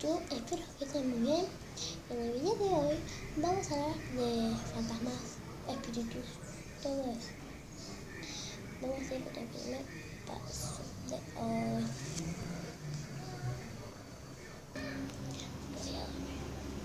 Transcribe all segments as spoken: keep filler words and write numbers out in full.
Yo espero que estén muy bien. En el video de hoy vamos a hablar de fantasmas, espíritus, todo eso. Vamos a ir con el primer paso de hoy. Voy a dormir.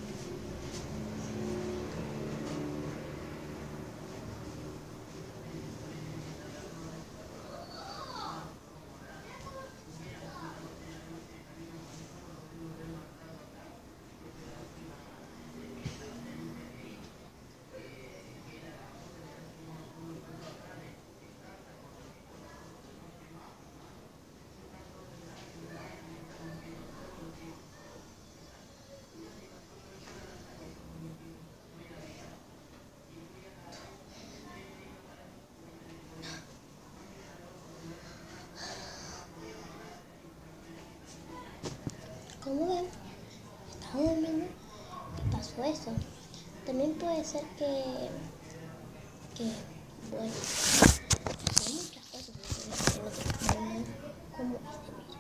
Como ven, estaba durmiendo y pasó eso. También puede ser que, que bueno, hay muchas cosas que no te ponen como este, mira.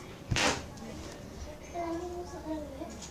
Pero vamos a ver.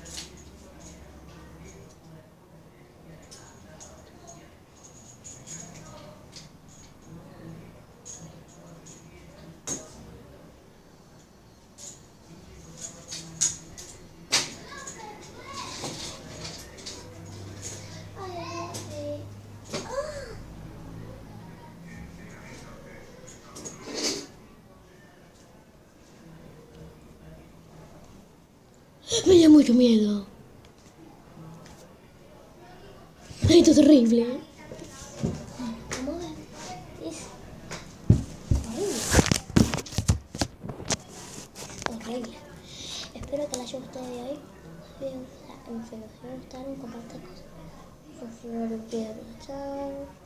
Me dio mucho miedo. Esto es horrible. Como ven, es horrible. Horrible. Espero que les haya gustado de hoy. Si les gustaron, compartan cosas. Chao.